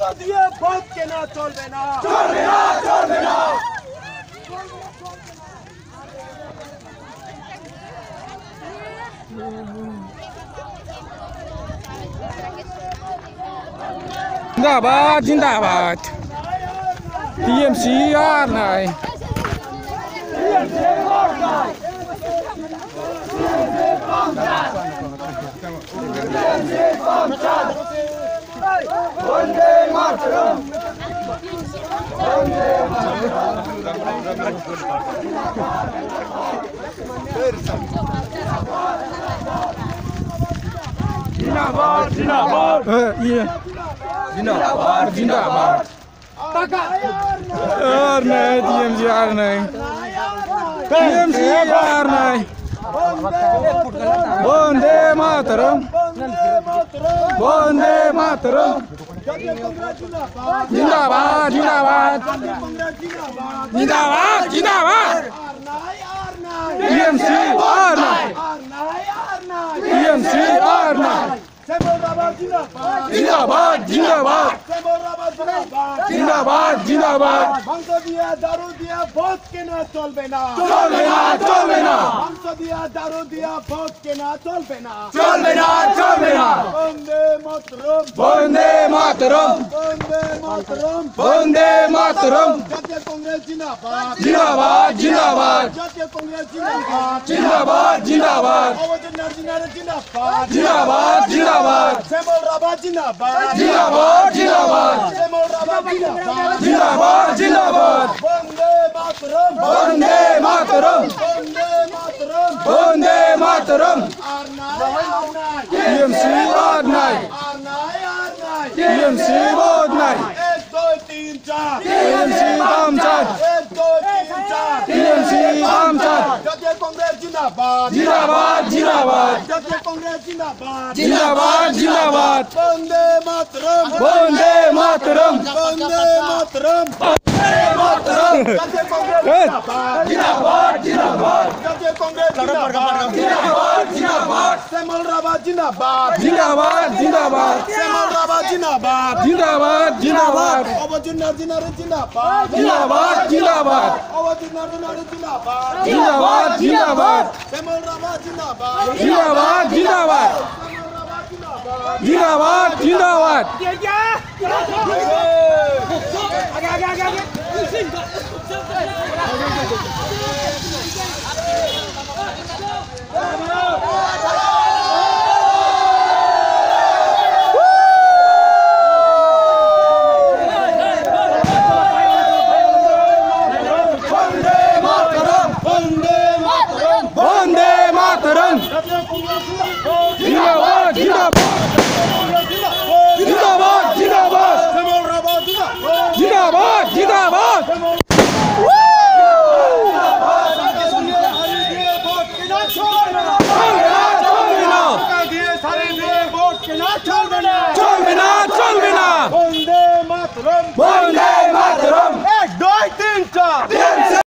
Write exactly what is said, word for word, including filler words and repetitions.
দিয়ে ভোট কেনা চলবে না, চলবে না, চলবে না। जिंदाबाद जिंदाबाद टीएमसी यार नहीं वंदे मातरम, वंदे जिंदाबाद जिंदाबाद ये जिंदाबाद, जिंदाबाद यार नहीं टीएमसी यार नहीं टीएमसी यार नहीं वंदे मातरम वंदे मातरम जिंदाबाद जिंदाबाद जिंदाबाद जिंदाबाद टीएमसी यार नहीं टीएमसी यार नहीं जिंदाबाद जिंदाबाद जिंदाबाद जिंदाबाद মাংস দিয়া দারু দিয়া ভোট কেনা চলবে না, চলবে না, চলবে না, মাংস দিয়া দারু দিয়া ভোট কেনা চলবে না, চলবে না, চলবে না। বন্দে মাতরম, वंदे मातरम বন্দে মাতরম, वंदे मातरम জাতীয় কংগ্রেস জিন্দাবাদ, जिंदाबाद जिंदाबाद জাতীয় কংগ্রেস জিন্দাবাদ, जिंदाबाद जिंदाबाद অবজনার জিনারে জিন্দাবাদ, जिंदाबाद जिंदाबाद শ্যামল রাভা জিন্দাবাদ, जिंदाबाद जिंदाबाद শ্যামল রাভা জিন্দাবাদ, जिंदाबाद जिंदाबाद বন্দে মাতরম, वंदे मातरम বন্দে মাতরম, वंदे मातरम আর নাই আর নাই, टीएमसी यार नहीं আর নাই আর নাই, टीएमसी वोट नहीं এক দুই তিন চার, टीएमसी हम चार এক দুই তিন চার, टीएमसी हम चार জাতীয় কংগ্রেস জিন্দাবাদ, जिंदाबाद जिंदाबाद জাতীয় কংগ্রেস জিন্দাবাদ, जिंदाबाद जिंदाबाद বন্দে মাতরম, वंदे मातरम বন্দে মাতরম, मातरम জাতীয় কংগ্রেস জিন্দাবাদ, जिंदाबाद, जिंदाबाद, জাতীয় কংগ্রেস জিন্দাবাদ, जिंदाबाद, जिंदाबाद, শ্যামল রাভা জিন্দাবাদ, जिंदाबाद जिंदाबाद শ্যামল রাভা জিন্দাবাদ, जिंदाबाद जिंदाबाद অবজনার জিনারে জিন্দাবাদ, जिंदाबाद जिंदाबाद অবজনার জিনারে জিন্দাবাদ, जिंदाबाद जिंदाबाद শ্যামল রাভা জিন্দাবাদ, जिंदाबाद जिंदाबाद শ্যামল রাভা জিন্দাবাদ, जिंदाबाद जिंदाबाद वंदे मातरम जिंदाबाद जिंदाबाद जिंदाबाद जिंदाबाद শ্যামল রাভা জিন্দাবাদ, जिंदाबाद जिंदाबाद चलबे ना चलबे ना বন্দে মাতরম, वंदे मातरम এক দুই তিন চার।